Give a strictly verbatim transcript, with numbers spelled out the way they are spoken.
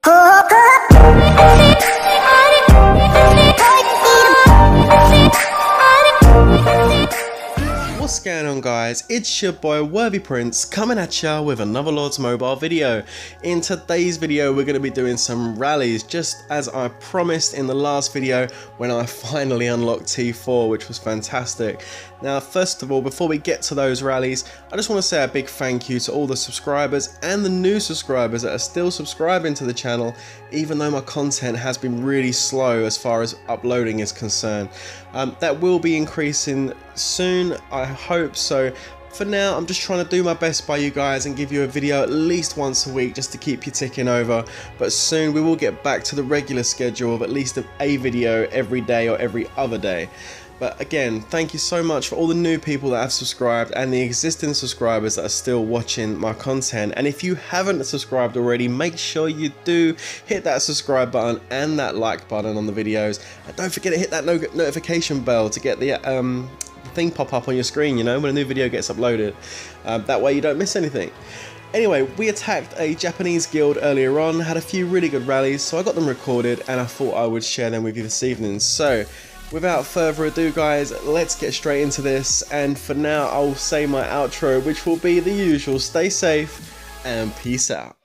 What's going on, guys? It's your boy Worthy Prince coming at ya with another Lords Mobile video. In today's video we're going to be doing some rallies, just as I promised in the last video when I finally unlocked T four, which was fantastic. Now first of all, before we get to those rallies, I just want to say a big thank you to all the subscribers and the new subscribers that are still subscribing to the channel, even though my content has been really slow as far as uploading is concerned. Um, that will be increasing soon, I hope. So for now, I'm just trying to do my best by you guys and give you a video at least once a week just to keep you ticking over. But soon we will get back to the regular schedule of at least a video every day or every other day. But again, thank you so much for all the new people that have subscribed and the existing subscribers that are still watching my content. And if you haven't subscribed already, make sure you do hit that subscribe button and that like button on the videos. And don't forget to hit that no notification bell to get the um, thing pop up on your screen, you know, when a new video gets uploaded. Um, that way you don't miss anything. Anyway, we attacked a Japanese guild earlier on, had a few really good rallies, so I got them recorded and I thought I would share them with you this evening. So without further ado, guys, let's get straight into this, and for now I'll say my outro, which will be the usual: stay safe and peace out.